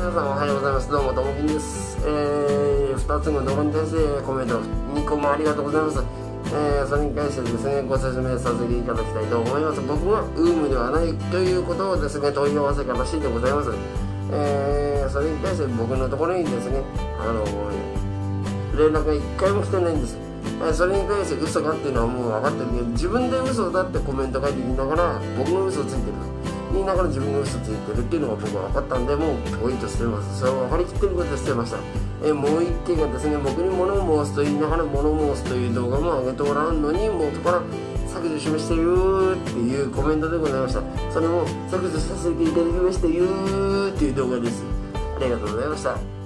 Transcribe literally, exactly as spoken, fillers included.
皆さんおはようございます。どうもともきんです。えー、ふたつの動画に対してコメントにこもありがとうございます。えー、それに関してですね、ご説明させていただきたいと思います。僕はウームではないということをですね、問い合わせがましいでございます。えー、それに対して僕のところにですね、あの連絡がいっかいも来てないんです。えー、それに対して嘘かっていうのはもう分かってるけど、自分で嘘だってコメント書いて言いながら、僕の嘘ついてると言いながら自分が嘘ついてるっていうのが僕は分かったんで、もうポイント捨てます。それを分かりきってることで捨てました。えー、もう一件がですね、僕に物を申すと言いながら物を申すという動画も上げておらんのに、元から削除しましたよっていうコメントでございました。それも削除させていただきましたよっていう動画です。ありがとうございました。